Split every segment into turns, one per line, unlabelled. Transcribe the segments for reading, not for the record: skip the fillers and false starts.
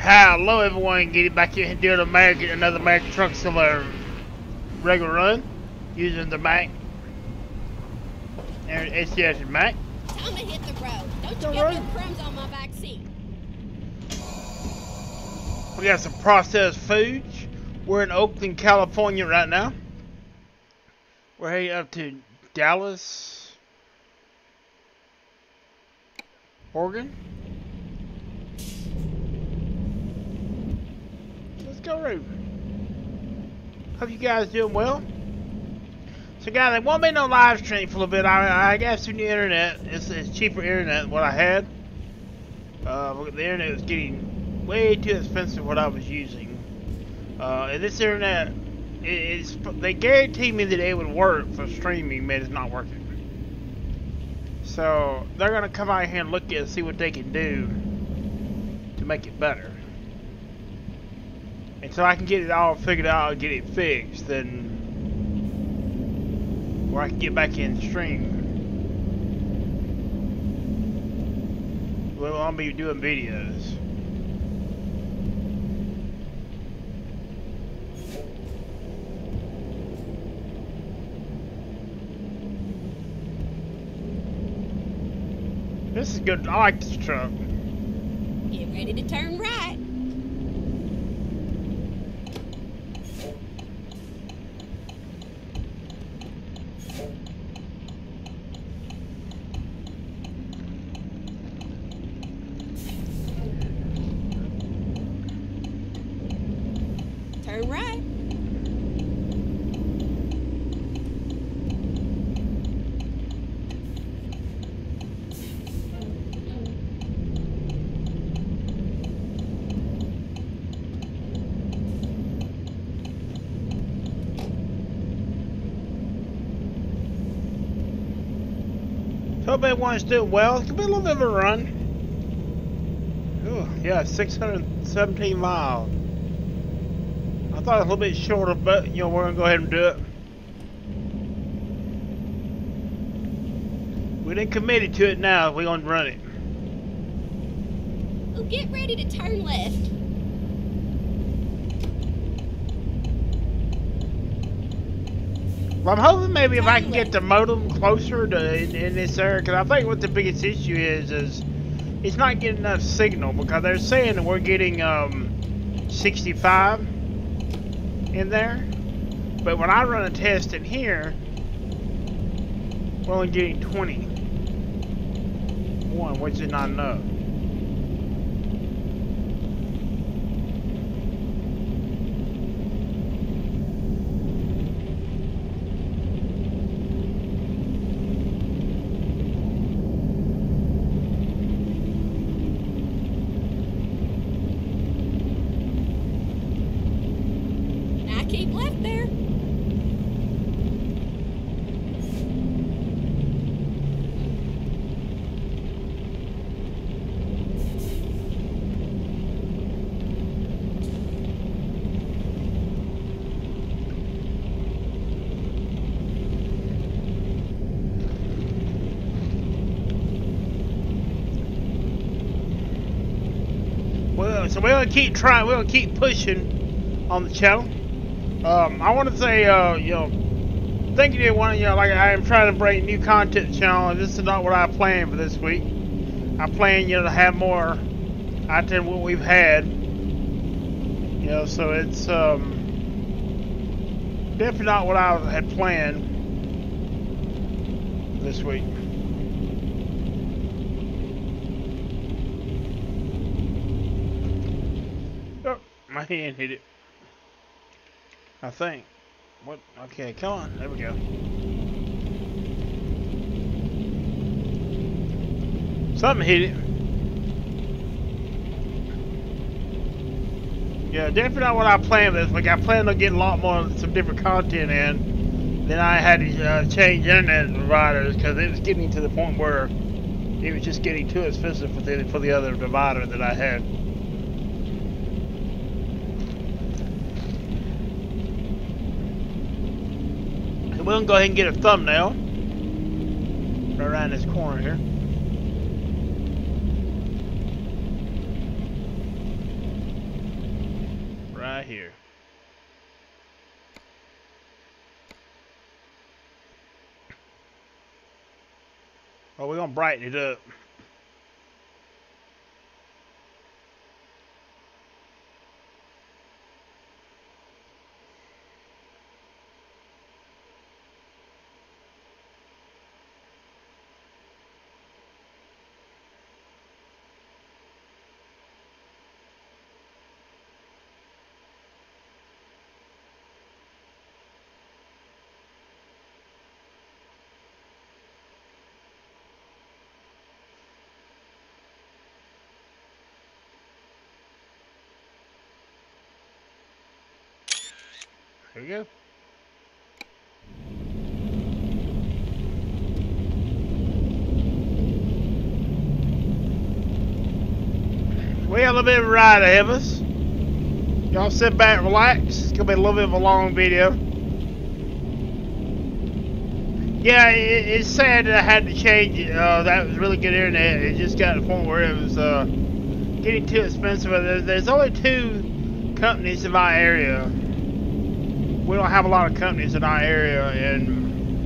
Hello everyone, getting back here and doing another American Truck Simulator regular run using the Mac and SCS and Mac.
Time to hit the road. Don't you get no crumbs on my back seat.
We got some processed foods. We're in Oakland, California right now. We're heading up to Dallas, Oregon. Let's go, Roo. Hope you guys doing well. So guys, there won't be no live stream for a little bit. I got some new internet. It's cheaper internet than what I had. The internet was getting way too expensive what I was using. And this internet, they guaranteed me that it would work for streaming, but it's not working. So they're gonna come out here and look at it and see what they can do to make it better. Until I can get it all figured out and get it fixed, then where I can get back in stream. Well, I'll be doing videos. This is good. I like this truck.
Get ready to turn right. Turn right.
Hope everyone's doing well. It's gonna be a little bit of a run. Oh, yeah, 617 miles. I thought it was a little bit shorter, but you know, we're gonna go ahead and do it. We didn't commit to it now, we're gonna run it.
Oh, get ready to turn left.
Well, I'm hoping maybe if I can get the modem closer to in this area, because I think what the biggest issue is it's not getting enough signal, because they're saying that we're getting 65 in there, but when I run a test in here, we're only getting 21, which is not enough.
Keep left there.
Well, so we're gonna keep trying. We're gonna keep pushing on the channel. I want to say, you know, thank you to everyone. You know, like I am trying to bring new content to the channel, and this is not what I planned for this week. I plan, you know, to have more out than what we've had. You know, so it's definitely not what I had planned this week. Oh, my hand hit it. I think. What? Okay, come on. There we go. Something hit it. Yeah, definitely not what I planned this week. I planned on getting a lot more, some different content in. Then I had to change internet providers because it was getting to the point where it was just getting too expensive for the other provider that I had. We're gonna go ahead and get a thumbnail right around this corner here. here. Oh, we're gonna brighten it up. Here we go. We got a little bit of a ride ahead of us. Y'all sit back, relax. It's gonna be a little bit of a long video. Yeah, it's sad that I had to change it. That was really good internet. It just got to the point where it was getting too expensive. There's only 2 companies in my area. We don't have a lot of companies in our area, and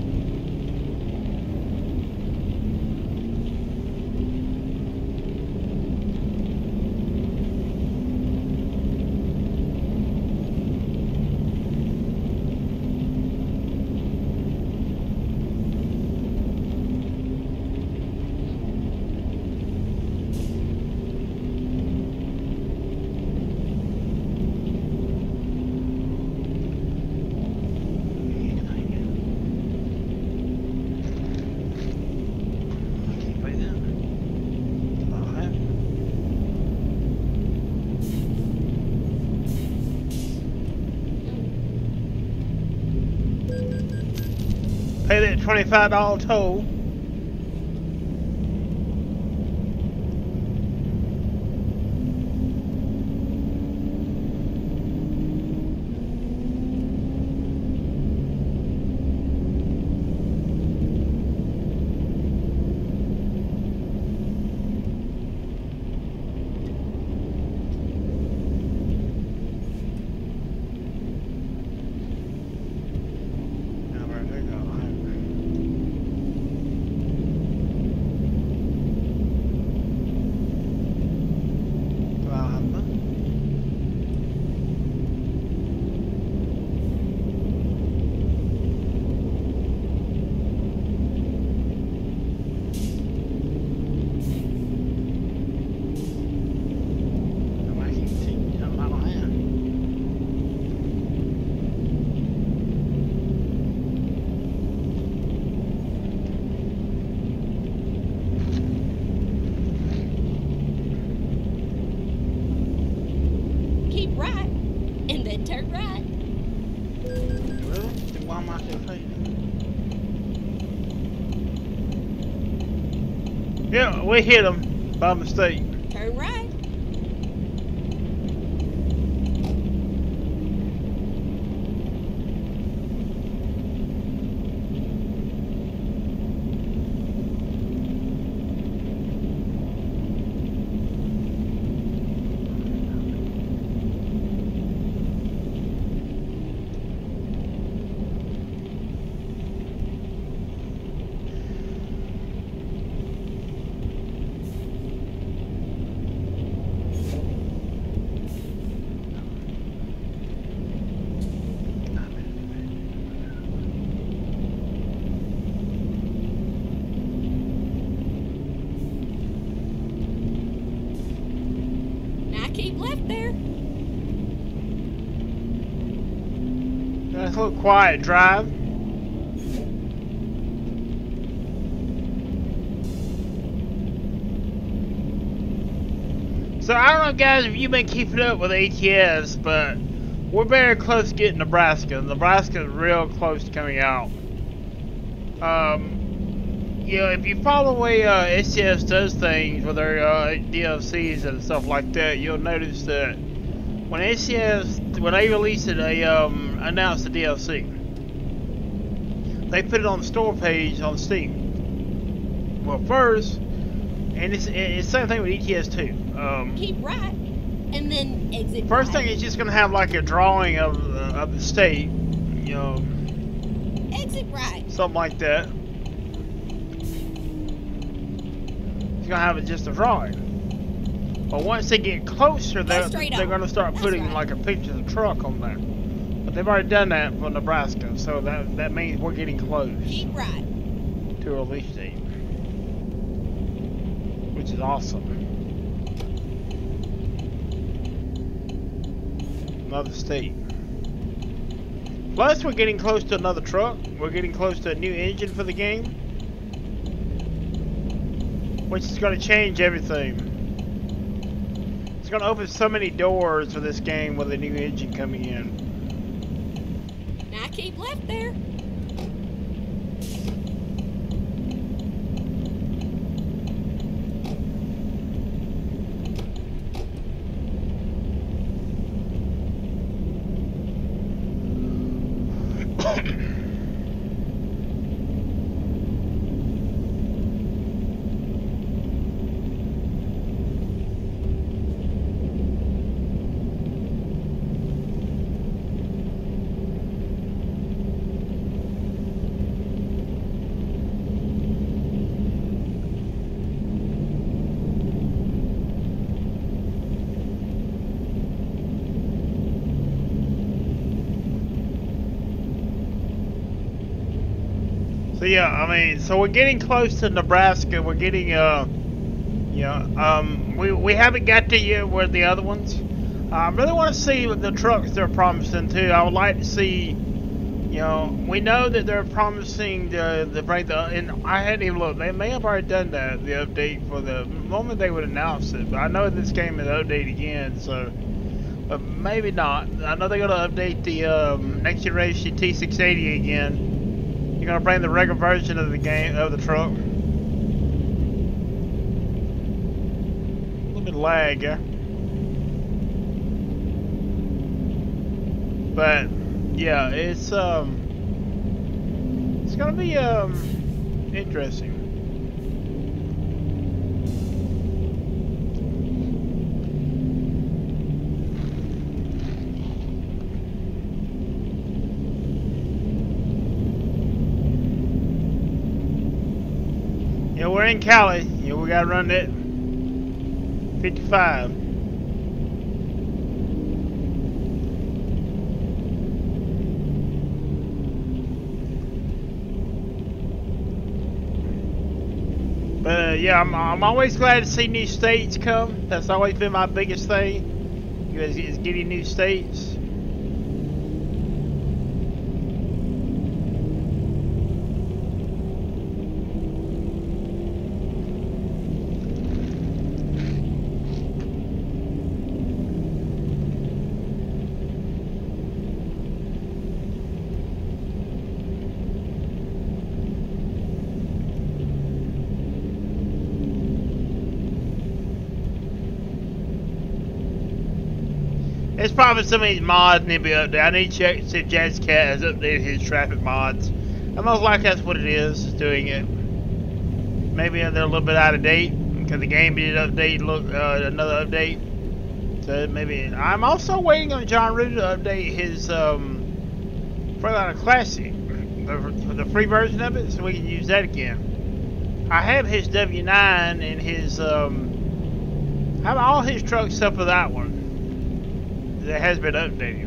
pay that $25 toll.
Keep right, and then turn right.
Really? Then why am I still paying? Yeah, we hit them by mistake.
Turn right. Now keep left there.
That's a little quiet drive. So I don't know, guys, if you've been keeping up with ATS, but we're very close to getting Nebraska. Nebraska is real close to coming out. You know, if you follow the way ATS does things with their DLCs and stuff like that, you'll notice that when ATS, when they released it, they announced the DLC. They put it on the store page on Steam. Well, first, and it's the same thing with ETS too.
Keep right. and then exit
First
right.
thing, it's just gonna have like a drawing of the state, you know,
Exit right.
something like that. It's gonna have just a drawing. But once they get closer, they're gonna start putting like a picture of the truck on there. But they've already done that for Nebraska, so that means we're getting close.
Keep right.
To a release date, which is awesome. Another state. Plus, we're getting close to another truck. We're getting close to a new engine for the game, which is going to change everything. It's going to open so many doors for this game with a new engine coming in.
Now keep left there.
So yeah, I mean, so we're getting close to Nebraska. We're getting, we haven't got to yet where the other ones. I really want to see what the trucks they're promising too. I would like to see, we know that they're promising to bring and I hadn't even looked. They may have already done that, the update for the moment they would announce it. But I know this game is updated again, so, but maybe not. I know they're gonna update the next generation T680 again. You're gonna bring the regular version of the game of the truck. A little bit of lag, yeah. But yeah, it's gonna be interesting. Yeah, we're in Cali. Yeah, we gotta run that 55. But yeah, I'm always glad to see new states come. That's always been my biggest thing, is getting new states. It's probably some of these mods need to be updated. I need to check see if JazzCat has updated his traffic mods. And most likely that's what it is doing it. Maybe they're a little bit out of date because the game did update, another update. So maybe I'm also waiting on John Ruder to update his Freightliner Classic, the free version of it, so we can use that again. I have his W9 and his I have all his trucks except for that one. That has been updated.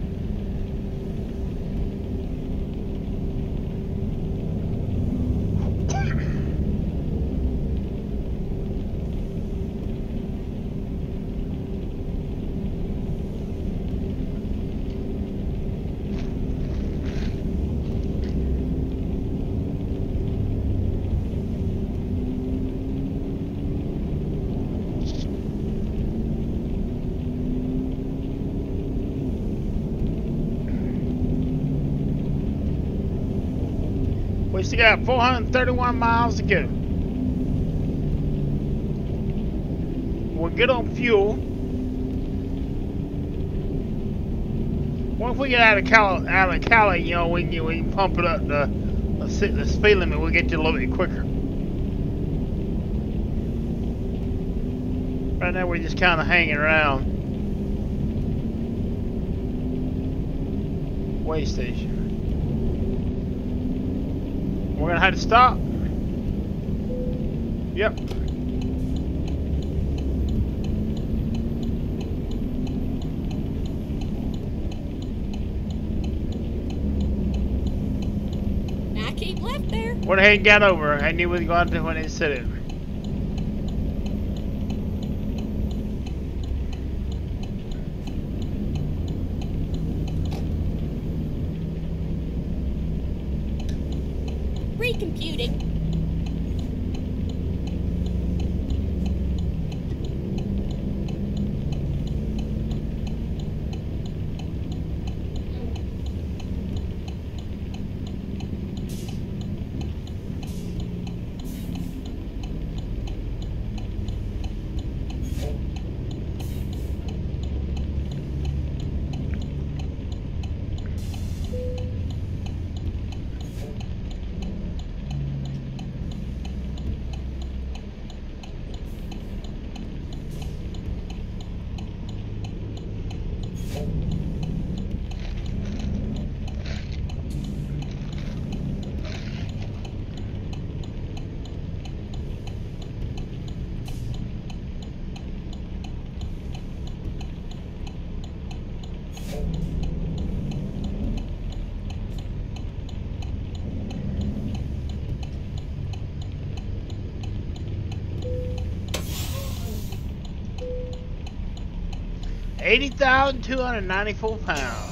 We still got 431 miles to go. We're good on fuel. Once we get out of Cali, we can pump it up the speed limit. We'll get you a little bit quicker. Right now we're just kind of hanging around. Way station. We're gonna have to stop. Yep.
Now keep left there.
Went ahead and got over. I knew we were going to when they said it.
Recomputing. £80,294.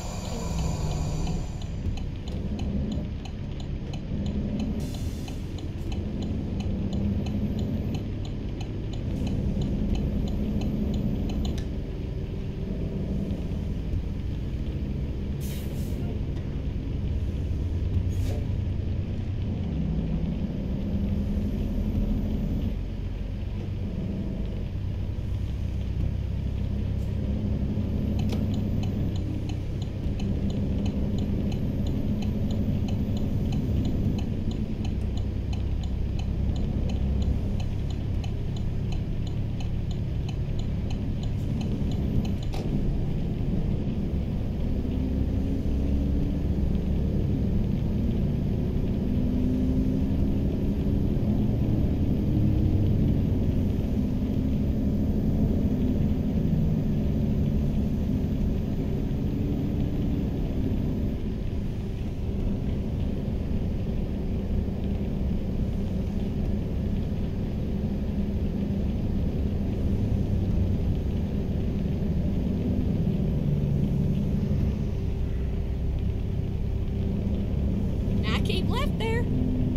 Keep left there.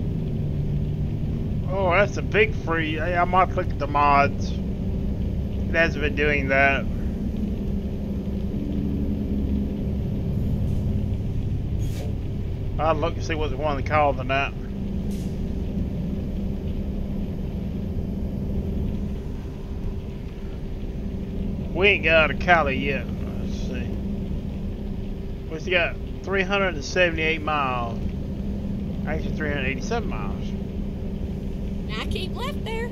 Oh, that's a big free. I might look at the mods. It hasn't been doing that. I'll look and see what the one called than that. We ain't got out of Cali yet. Let's see. We still got 378 miles. Actually, 387 miles.
Now keep left there.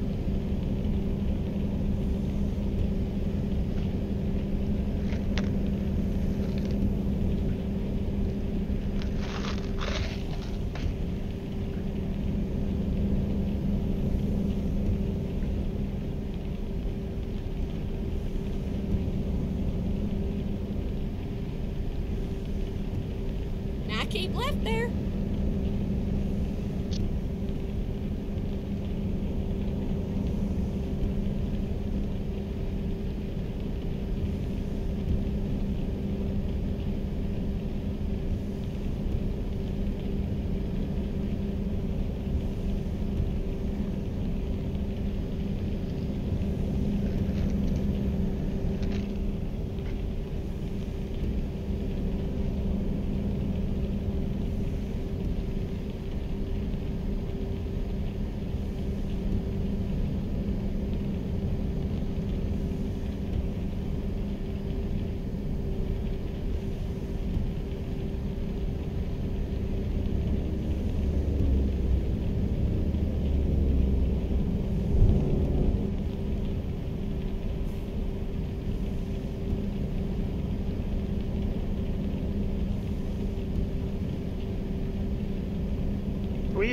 Now keep left there.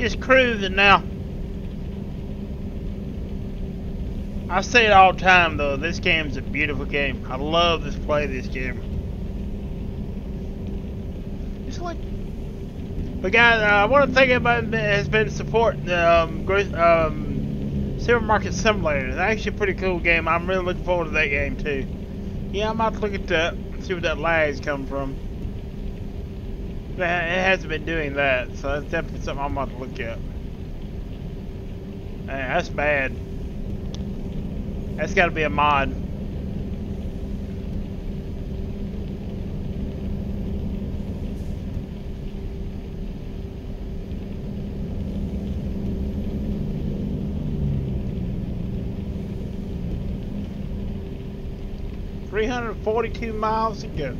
just cruising now. I say it all the time though, this game's a beautiful game. I love this this game. It's like, but guys, I want to thank everybody that has been supporting Supermarket Simulator. It's actually a pretty cool game. I'm really looking forward to that game too. Yeah, I'm about to look at that, see where that lag's coming from. It hasn't been doing that, so that's definitely something I'm about to look at. Man, that's bad. That's got to be a mod. $342 miles to go.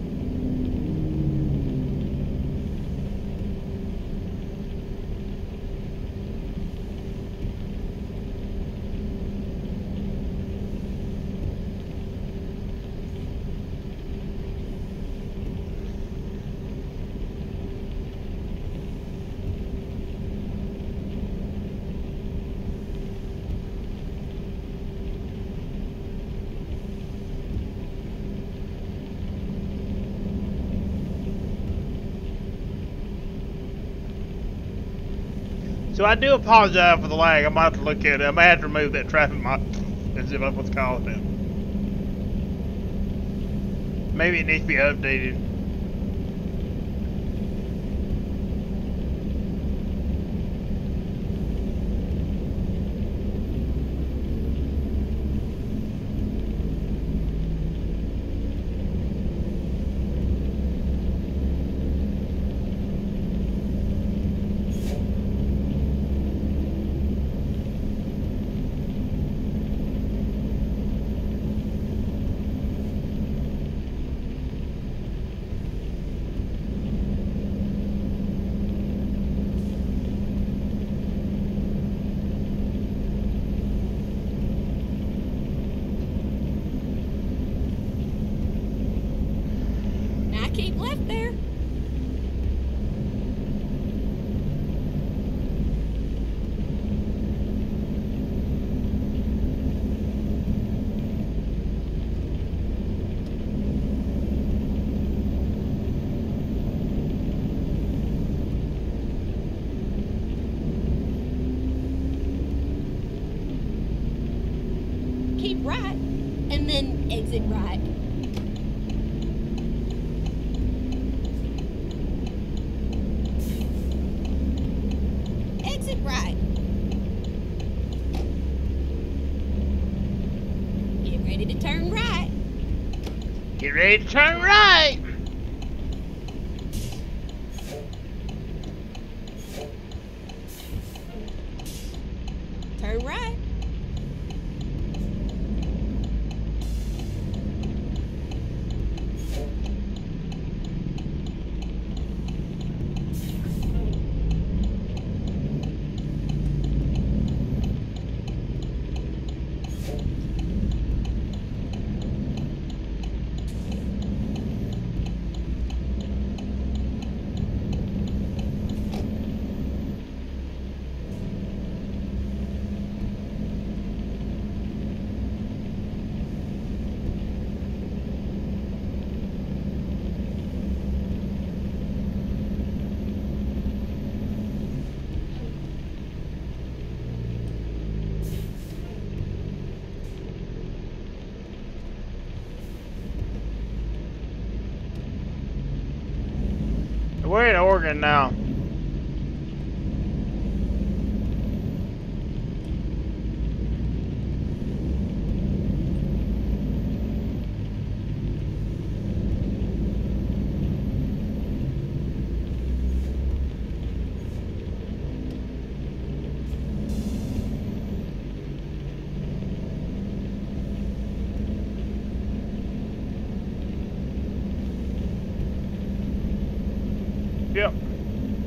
So I do apologize for the lag. I'm about to look at it. I might have to remove that traffic mod, as if that's what's calling it. Maybe it needs to be updated.
Keep left there. Keep right and then exit right. Right. Get ready to turn right.
Get ready to turn right.
Turn right.
We're in Oregon now. Yep.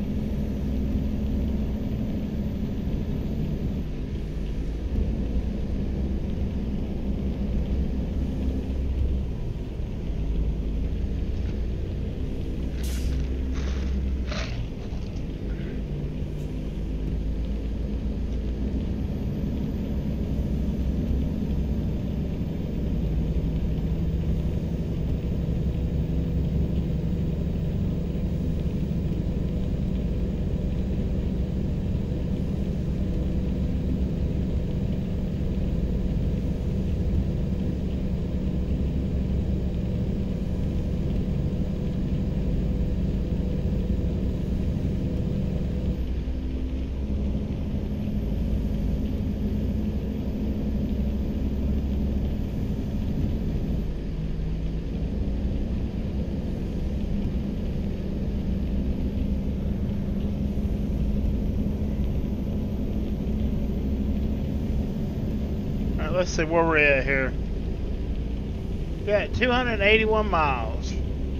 let's see where we're at here. We got 281 miles.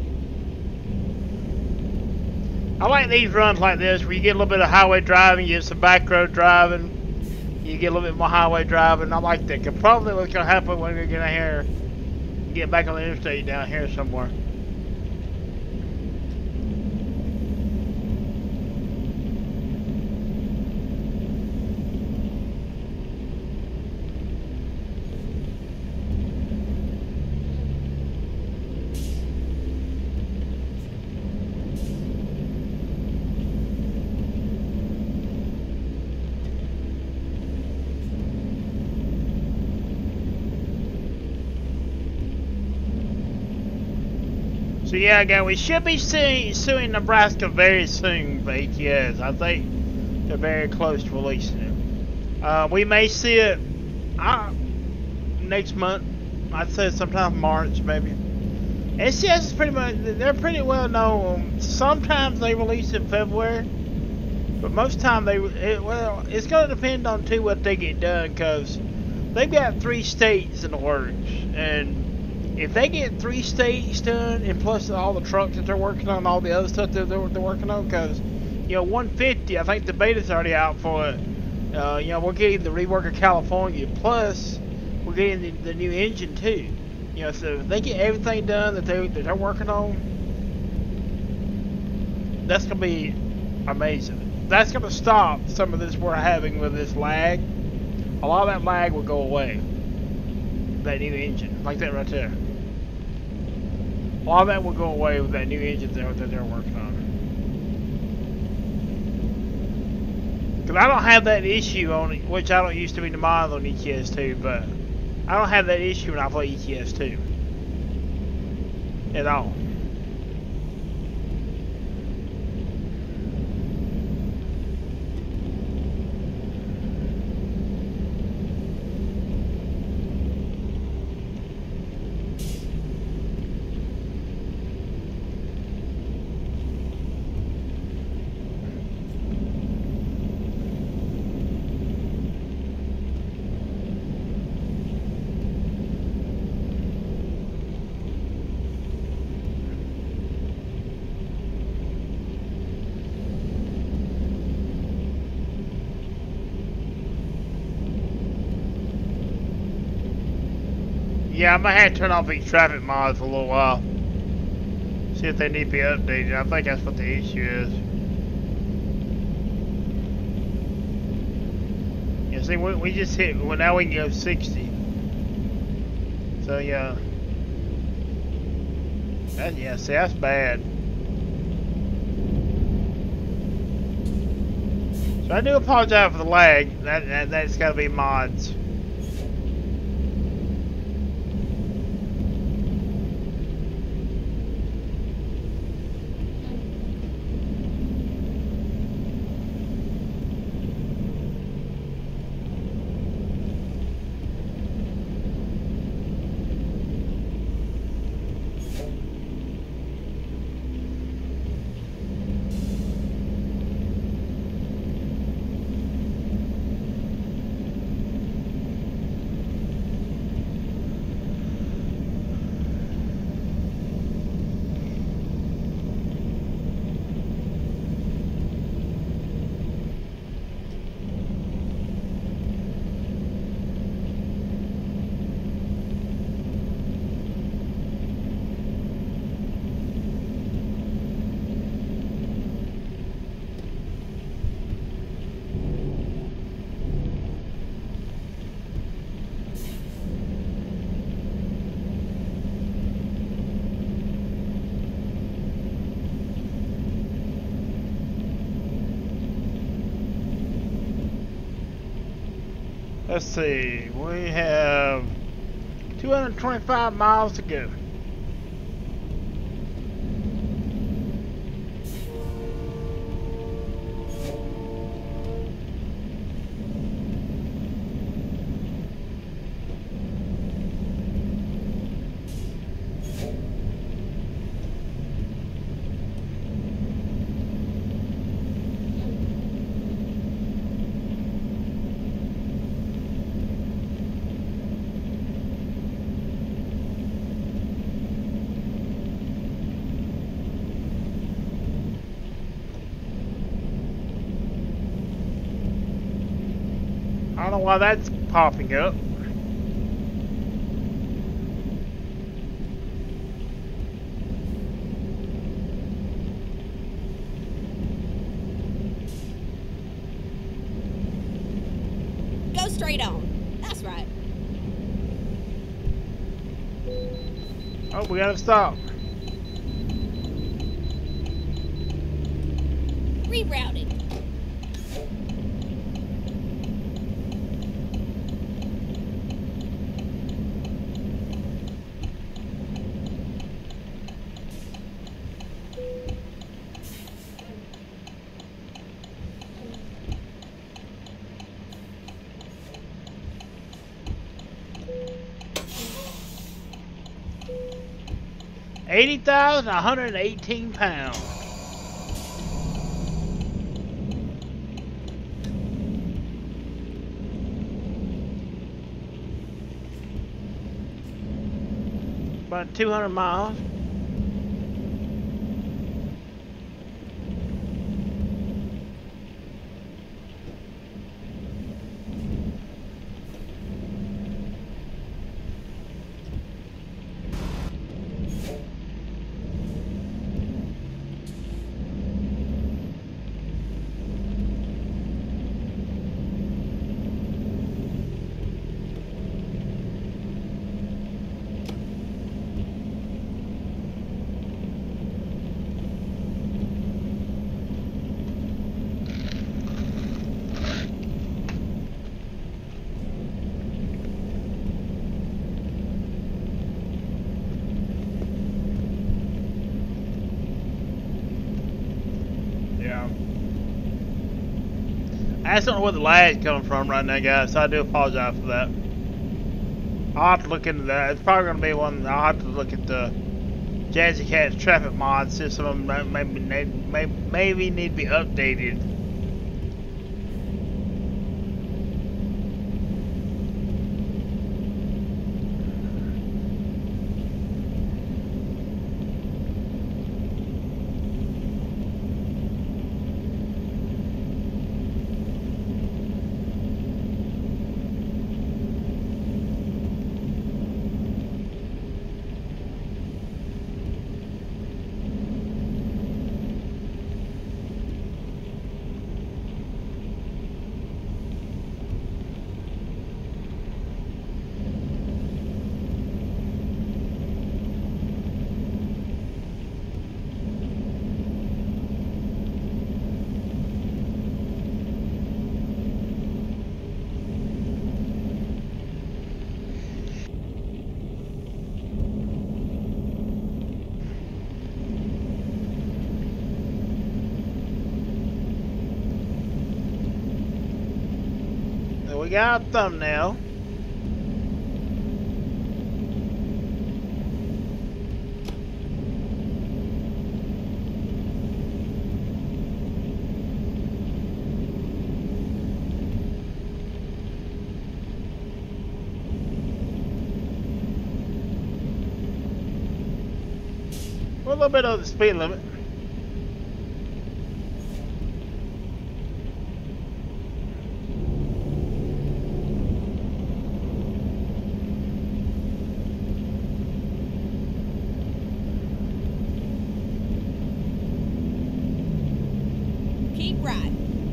I like these runs like this where you get a little bit of highway driving, you get some back road driving, you get a little bit more highway driving. I like that. Cause probably what's gonna happen when we get out here, get back on the interstate down here somewhere. So yeah, again, we should be suing Nebraska very soon for ATS. I think they're very close to releasing it. We may see it next month. I'd say sometime March, maybe. ATS is pretty much, they're pretty well known. Sometimes they release in February, but most time well, it's going to depend on too what they get done, because they've got 3 states in the works, and if they get 3 states done, and plus all the trucks that they're working on, all the other stuff that they're working on, because, you know, 150, I think the beta's already out for it. You know, we're getting the rework of California, plus we're getting the new engine too. You know, so if they get everything done that they're working on, that's gonna be amazing. That's gonna stop some of this we're having with this lag. A lot of that lag will go away. That new engine, like that right there. All that will go away with that new engine that they're working on. Because I don't have that issue on it, which I don't used to be the mod on ETS2, but I don't have that issue when I play ETS2 at all. Yeah, I might have to turn off these traffic mods for a little while. See if they need to be updated. I think that's what the issue is. Yeah, see, we just hit, well, now we can go 60. So, yeah. Yeah, see, that's bad. So I do apologize for the lag. That's got to be mods. Let's see, we have 225 miles to go. know why that's popping up.
Go straight on. That's right.
Oh, we gotta stop.
Rerouted.
£80,118. About 200 miles. I just don't know where the lag's coming from right now, guys, so I do apologize for that. I'll have to look into that. It's probably going to be one. I'll have to look at the Jazzy Cat's traffic mods, see if some of them maybe need to be updated. We got a thumbnail. We're a little bit over the speed limit.
Keep right.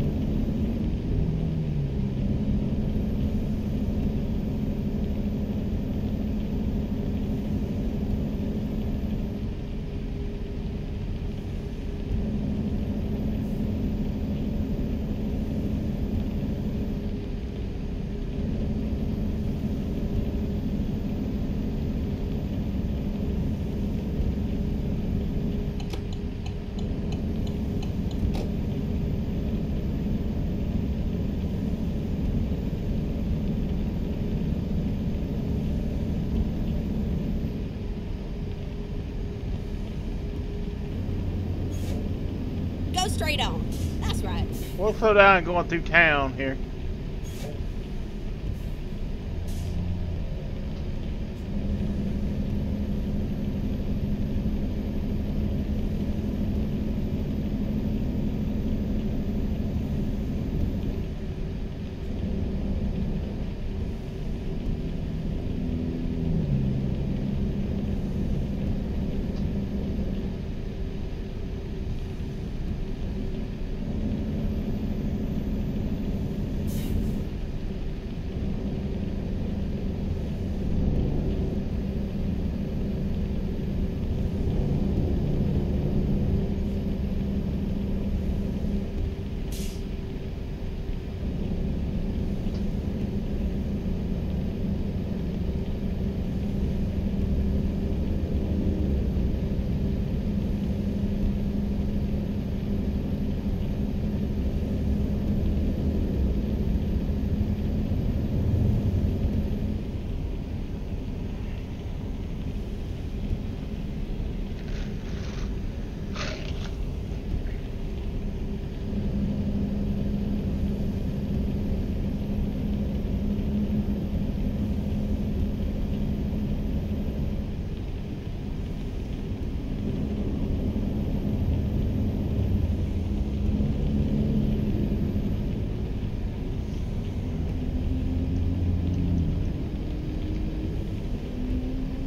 Go straight on. That's right.
We'll slow down going through town here.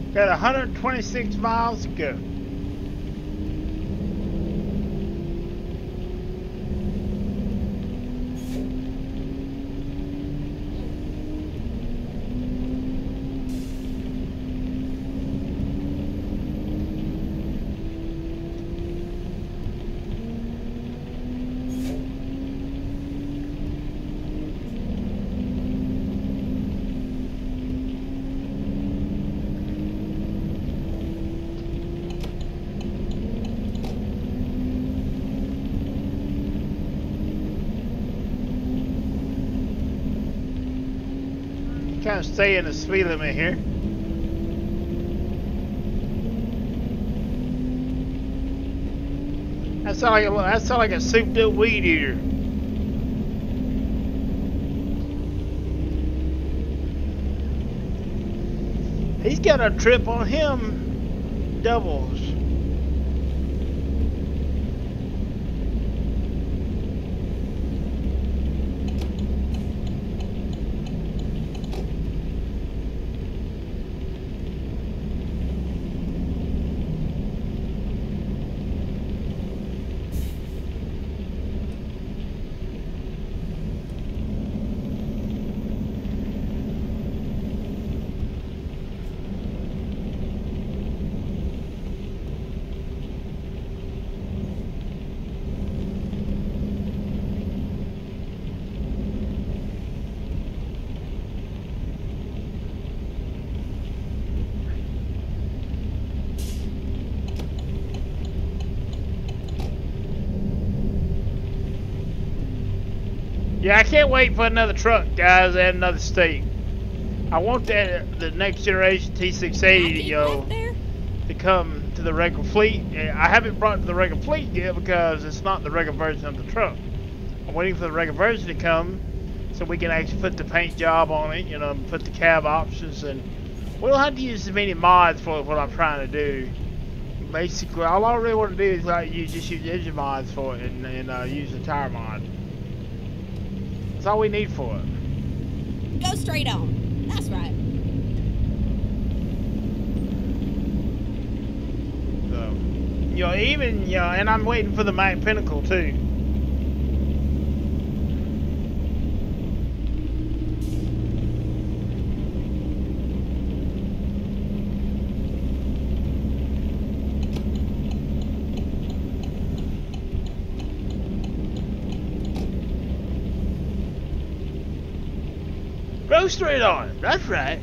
Got 126 miles to go. Kind of stay in the speed limit here. That sounds like a souped up weed eater. He's got a trip on him doubles. Yeah, I can't wait for another truck, guys, at another state. I want the next generation T680 to come to the regular fleet. I haven't brought it to the regular fleet yet because it's not the regular version of the truck. I'm waiting for the regular version to come so we can actually put the paint job on it, you know, put the cab options, and we don't have to use as many mods for what I'm trying to do. Basically, all I really want to do is like just use engine mods for it and use the tire mod. That's all we need for it.
Go straight on. That's right.
So, you know, even, you know, and I'm waiting for the Mac Pinnacle too. Go straight on. That's right.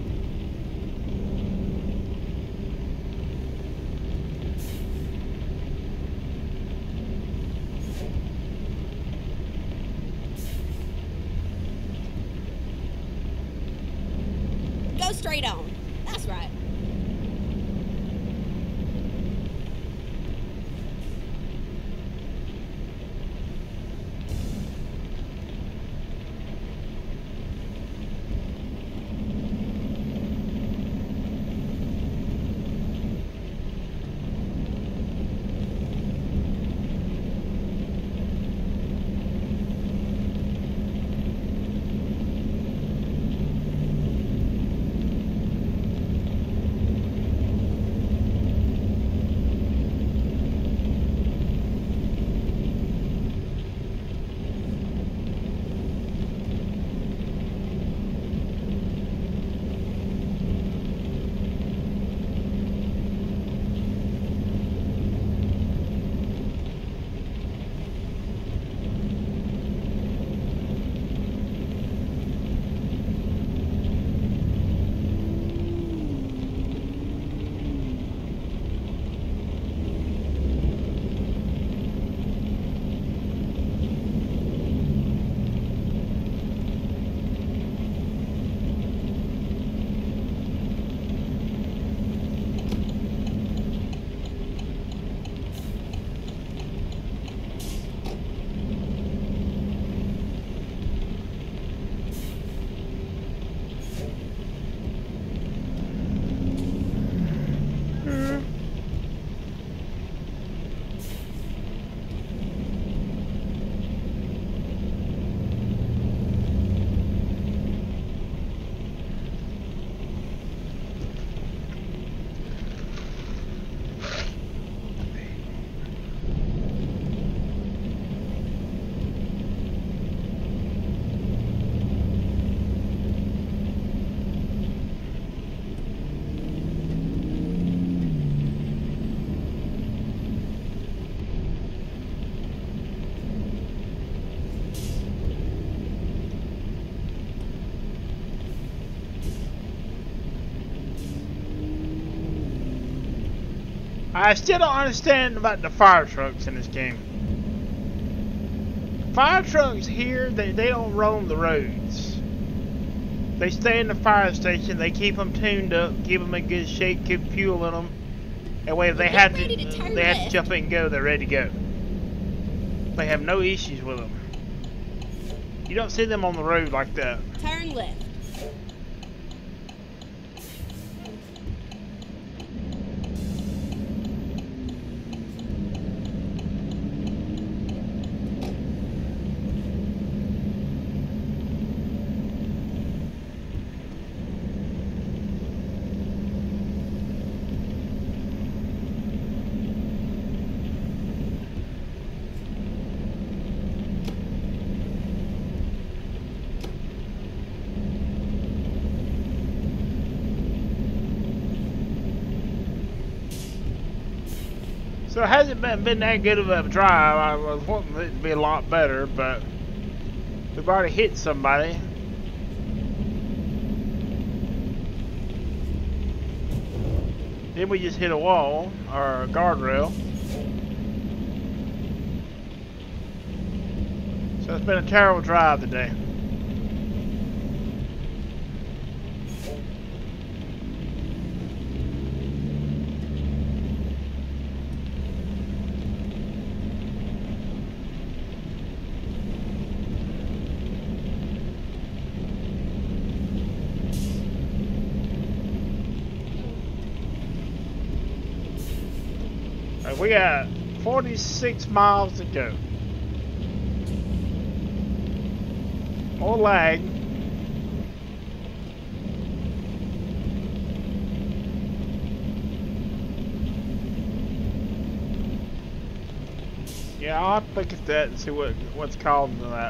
Go straight on. That's right.
I still don't understand about the fire trucks in this game. Fire trucks here, they don't roam the roads. They stay in the fire station. They keep them tuned up, keep them in good shape, keep fuel in them. That way, if they have to jump in and go, they're ready to go. They have no issues with them. You don't see them on the road like that.
Turn left.
So it hasn't been that good of a drive. I was wanting it to be a lot better, but we've already hit somebody. Then we just hit a wall, or a guardrail. So it's been a terrible drive today. We got 46 miles to go. More lag. Yeah, I'll have to look at that and see what's causing that.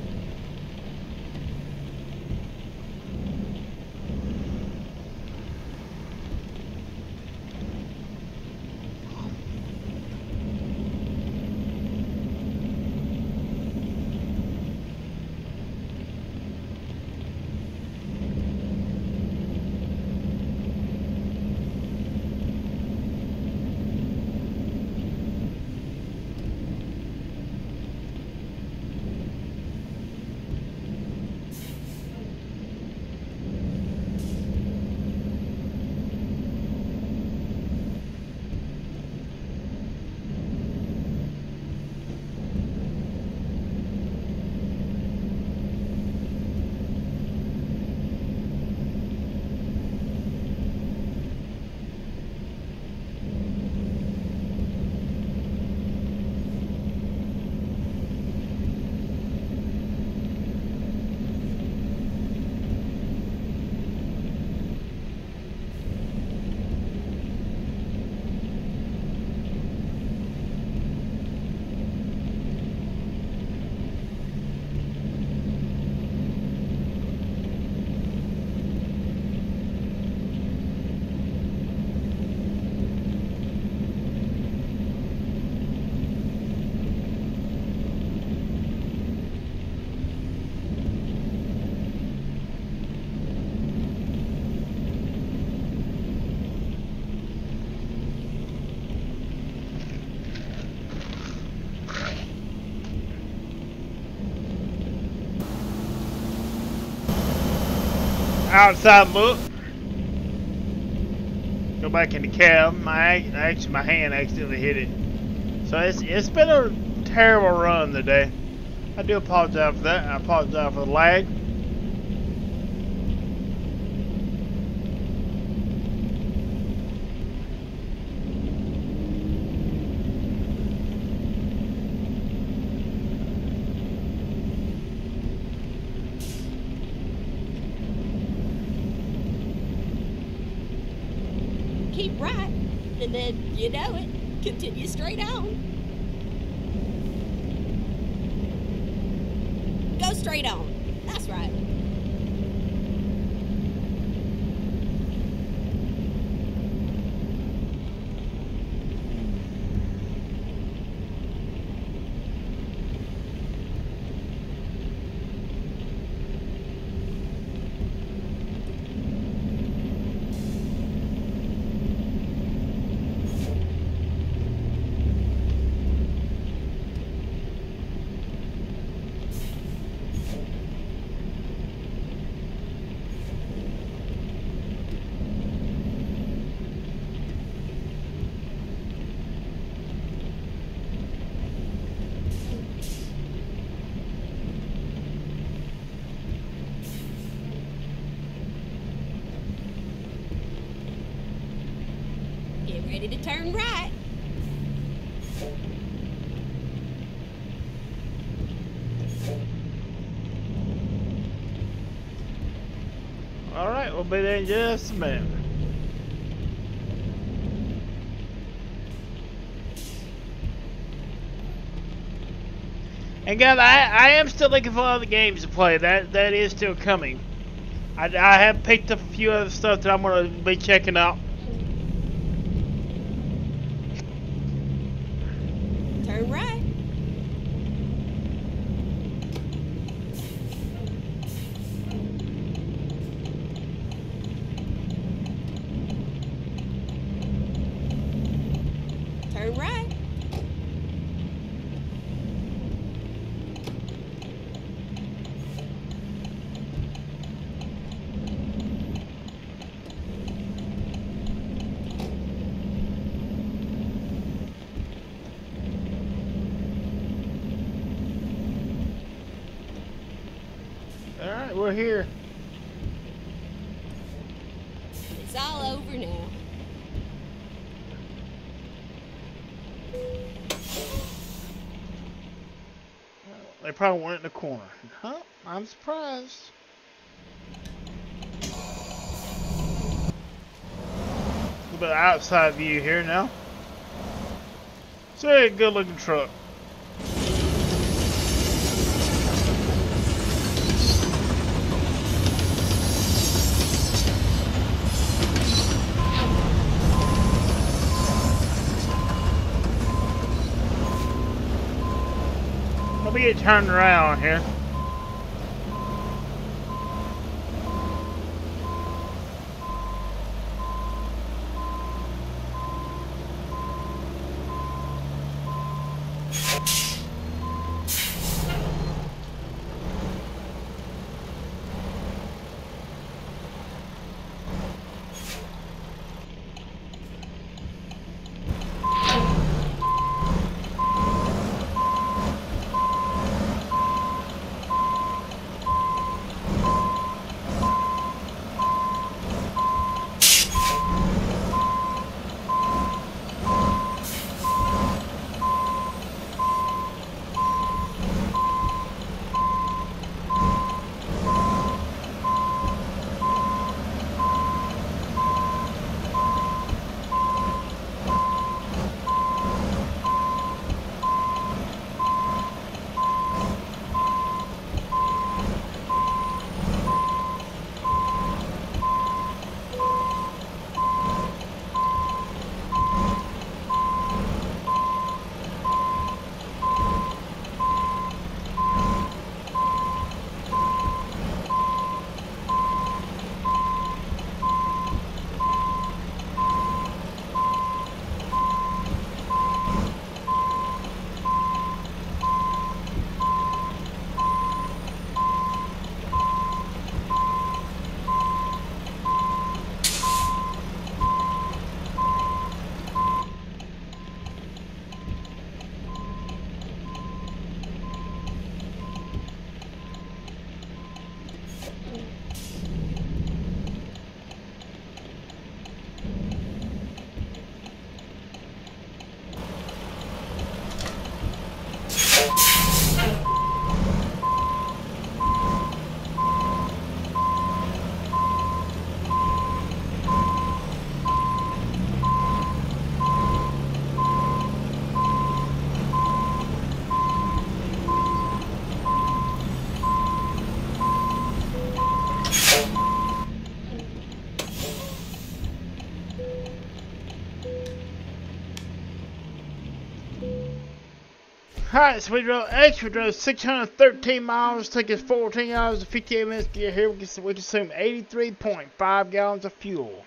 Outside look. Go back in the cab. My hand accidentally hit it. So it's been a terrible run today. I do apologize for that. I apologize for the lag.
Keep right, and then, you know it, continue straight on. Go straight on. That's right. Get ready to turn right.
Alright, we'll be there in just a minute. And guys, I am still looking for other games to play. That is still coming. I have picked up a few other stuff that I'm going to be checking out.
Turn right. Turn right.
Alright, we're here.
It's all over now.
They probably weren't in the corner. Huh? I'm surprised. A little bit of outside view here now. It's a very good looking truck. Let me get turned around here. Alright, so we drove 613 miles, took us 14 hours and 58 minutes to get here. We consumed 83.5 gallons of fuel.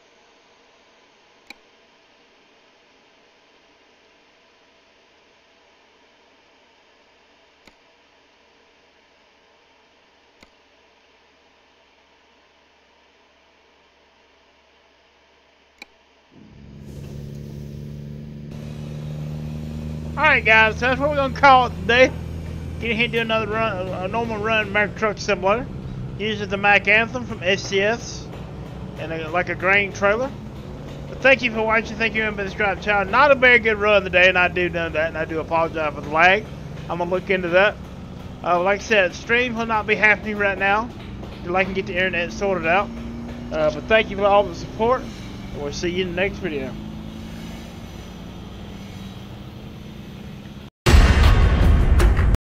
Alright guys, so that's what we're going to call it today. Get in here and do another run, a normal run American Truck Simulator. Uses the Mack Anthem from SCS and like a grain trailer. thank you for watching. Thank you for subscribing to the channel. Not a very good run today, and I do know that, and I do apologize for the lag. I'm gonna look into that. Like I said, stream will not be happening right now until I can get the internet sorted out. But thank you for all the support, and we'll see you in the next video.